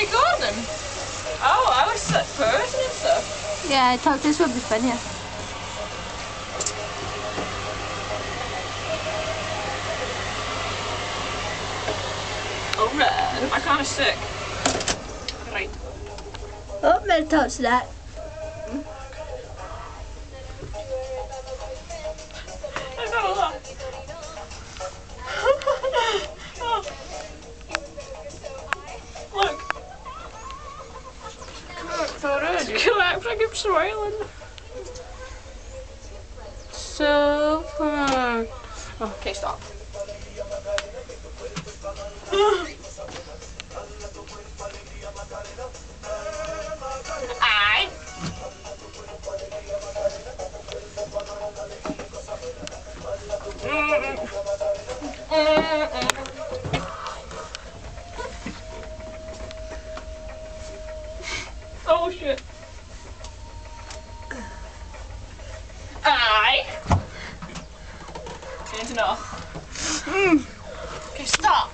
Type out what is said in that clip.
your garden? Oh, I was such person and stuff. Yeah, I thought this would be funnier. Alright. I'm kind of sick. Right. Oh, better touch that. I got a lot. Look. So red. You act like I'm smiling. So fun. Oh, okay, stop. I. Oh shit. I. Good enough. Okay, stop.